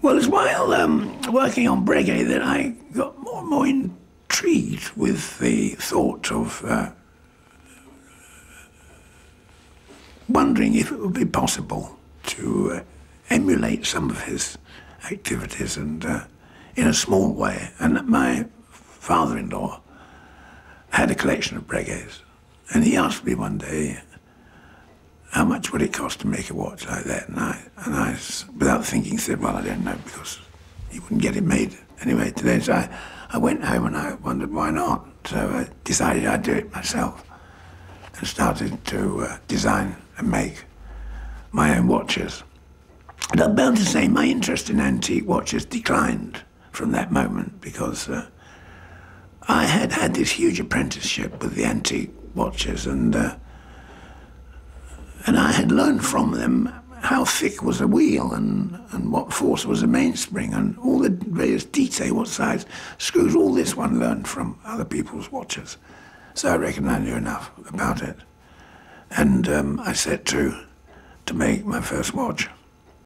Well, it's while working on Breguet that I got more and more intrigued with the thought of wondering if it would be possible to emulate some of his activities and in a small way. And my father-in-law had a collection of Breguets, and he asked me one day, how much would it cost to make a watch like that? And I, without thinking, said, well, I don't know, because he wouldn't get it made anyway today. So I went home and I wondered why not. So I decided I'd do it myself and started to design and make my own watches. And I'm bound to say my interest in antique watches declined from that moment, because I had had this huge apprenticeship with the antique watches, and I had learned from them how thick was a wheel and what force was a mainspring and all the various detail, what size screws, all this one learned from other people's watches. So I reckoned I knew enough about it. And I set to make my first watch.